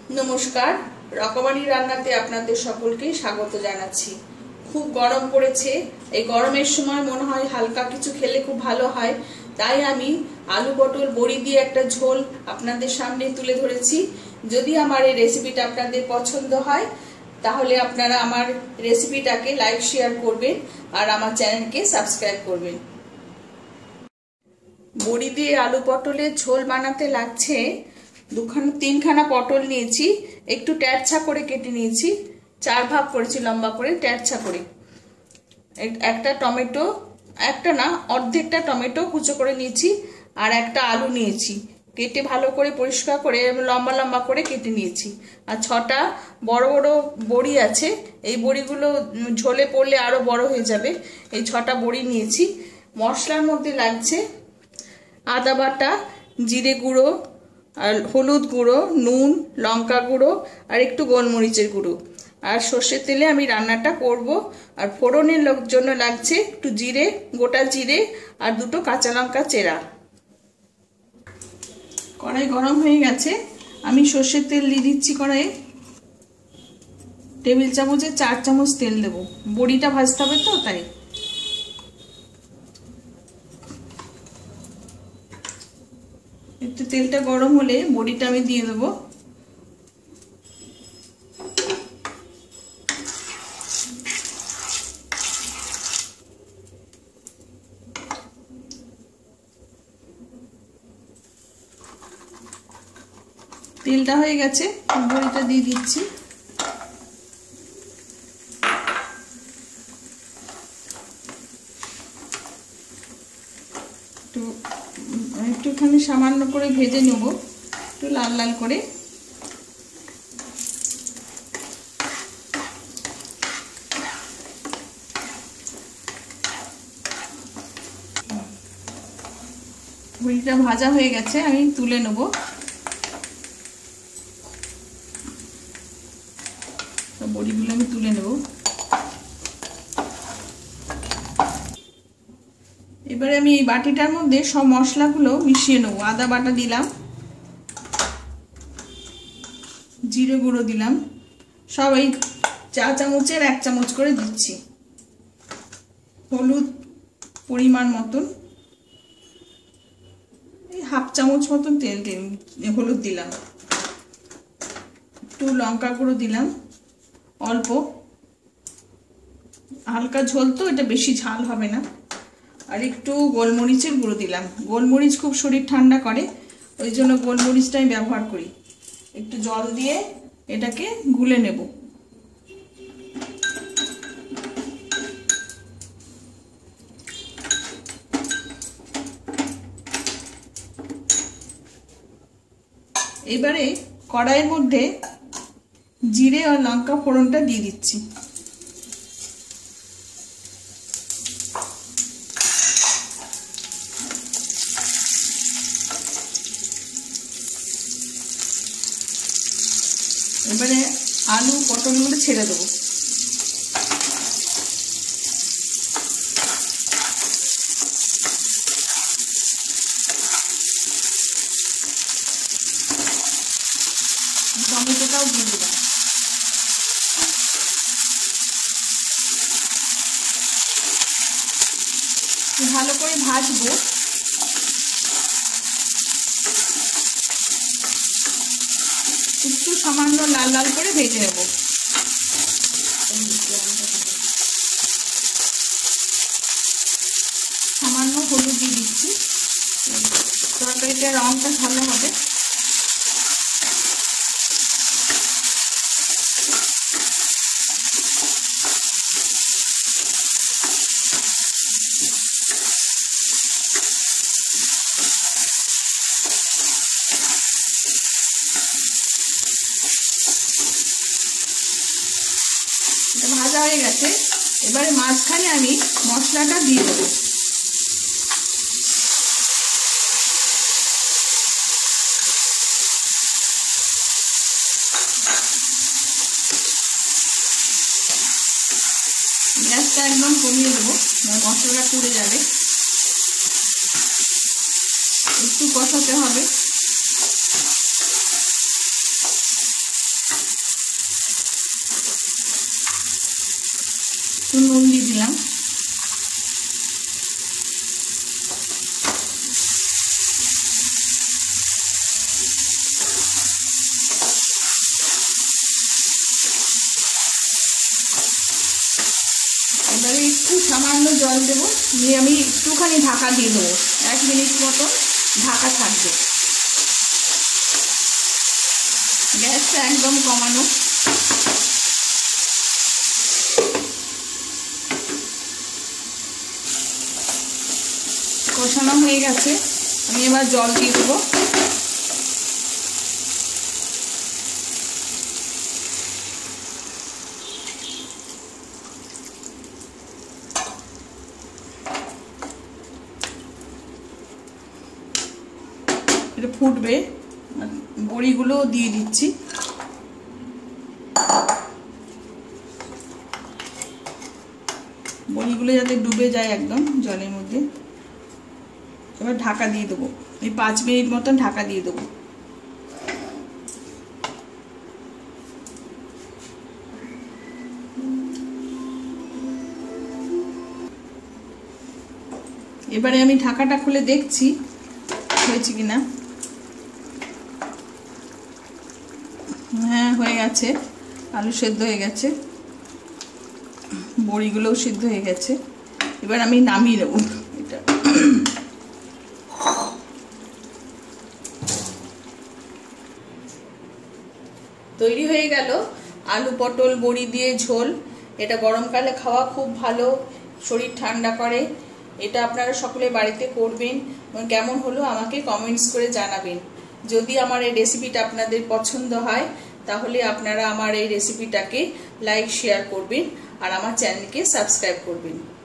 নমস্কার, রকমারি রান্নাতে আপনাদের সকলকে স্বাগত জানাচ্ছি। খুব গরম পড়েছে, এই গরমের সময় মনে হয় হালকা কিছু খেলে খুব ভালো হয়। তাই আমি আলু পটল বড়ি দিয়ে একটা ঝোল আপনাদের সামনে তুলে ধরেছি। যদি আমার এই রেসিপিটা আপনাদের পছন্দ হয় তাহলে আপনারা আমার রেসিপিটাকে লাইক শেয়ার করবেন আর আমার চ্যানেলকে সাবস্ক্রাইব করবেন। বড়ি দিয়ে আলু পটলের ঝোল বানাতে লাগছে তিনখানা পটল নিয়েছি, একটু ট্যাটছা করে কেটে নিয়েছি, 4 ভাগ করেছি লম্বা করে ট্যাটছা করে। একটা টমেটো, একটা না অর্ধেকটা টমেটো কুচো করে নিয়েছি, আর একটা আলু নিয়েছি, কেটে ভালো করে পরিষ্কার করে লম্বা লম্বা করে কেটে নিয়েছি। আর 6টা বড় বড় বড়ি আছে, এই বড়িগুলো ঝোলে পড়লে আরো বড় হয়ে যাবে। এই 6টা বড়ি নিয়েছি। মশলার মধ্যে লাগছে আদা বাটা, জিরে গুঁড়ো, আর হলুদ গুঁড়ো, নুন, লঙ্কা গুঁড়ো আর একটু গোলমরিচের গুঁড়ো। আর সর্ষের তেলে আমি রান্নাটা করব। আর ফোড়নের জন্য লাগছে একটু জিরে, গোটা জিরে আর 2টো কাঁচা লঙ্কা চেরা। কড়াই গরম হয়ে গেছে, আমি সর্ষের তেল দিয়ে দিচ্ছি কড়াইয়ে। টেবিল চামচে 4 চামচ তেল দেব, বড়িটা ভাজতে হবে তো তাই। একটু তেলটা গরম হলে বড়িটা আমি দিয়ে দেবো। তেলটা হয়ে গেছে, বড়িটা দিয়ে দিচ্ছি। একটুখানি সামান্য করে ভেজে নেব, একটু লাল লাল করে। বড়িটা ভাজা হয়ে গেছে, আমি তুলে নেব। বড়িগুলো আমি তুলে নেব। এবারে আমি এই বাটিটার মধ্যে সব মশলাগুলো মিশিয়ে নেব। আদা বাটা দিলাম, জিরে গুঁড়ো দিলাম, সব এই 4 চামচের 1 চামচ করে দিচ্ছি। হলুদ পরিমাণ মতন, এই 1/2 চামচ মতন হলুদ দিলাম। একটু লঙ্কা গুঁড়ো দিলাম অল্প, হালকা ঝোল তো, এটা বেশি ঝাল হবে না। আর একটু গোলমরিচের গুঁড়ো দিলাম। গোলমরিচ খুব শরীর ঠান্ডা করে, ওই জন্য গোলমরিচটাই ব্যবহার করি। একটু জল দিয়ে এটাকে গুলে নেব। এবারে কড়াইয়ের মধ্যে জিরে আর লঙ্কা ফোড়নটা দিয়ে দিচ্ছি। এবারে আলু পটলগুলো ছেড়ে দেবো। টমেটোটাও দিয়ে দিলাম। ভালো করে ভাজবো। একটু সামান্য লাল লাল করে ভেজে নেব। সামান্য হলুদ দিয়ে দিচ্ছি, তরকারিটার রঙটা ভালো হবে। ভাজা হয়ে গেছে, এবারে মাঝখানে আমি মশলাটা দিয়ে দেবো। গ্যাসটা একদম কমিয়ে দেবো, মশলাটা পুড়ে যাবে। একটু কষাতে হবে। একটু নুন দিয়ে দিলাম। এবারে একটু সামান্য জল দেবো, দিয়ে আমি একটুখানি ঢাকা দিয়ে দেবো। 1 মিনিট মতো ঢাকা থাকবে, গ্যাসটা একদম কমানো। কষানো হয়ে গেছে, আমি এবার জল দিয়ে দেবো। এটা ফুটবে, বড়িগুলো দিয়ে দিচ্ছি। বড়িগুলো যাতে ডুবে যায় একদম জলের মধ্যে। এবার ঢাকা দিয়ে দেবো, এই 5 মিনিট মতন ঢাকা দিয়ে দেবো। এবারে আমি ঢাকাটা খুলে দেখছি হয়েছে কিনা। হ্যাঁ, হয়ে গেছে, আলু সেদ্ধ হয়ে গেছে, বড়িগুলোও সিদ্ধ হয়ে গেছে। এবার আমি নামিয়ে নেব এটা। তৈরি হয়ে গেল আলু পটল বড়ি দিয়ে ঝোল। এটা গরমকালে খাওয়া খুব ভালো, শরীর ঠান্ডা করে। এটা আপনারা সকলে বাড়িতে করবেন। কেমন হলো আমাকে কমেন্টস করে জানাবেন। যদি আমার এই রেসিপিটা আপনাদের পছন্দ হয় তাহলে আপনারা আমার এই রেসিপিটাকে লাইক শেয়ার করবেন আর আমার চ্যানেলকে সাবস্ক্রাইব করবেন।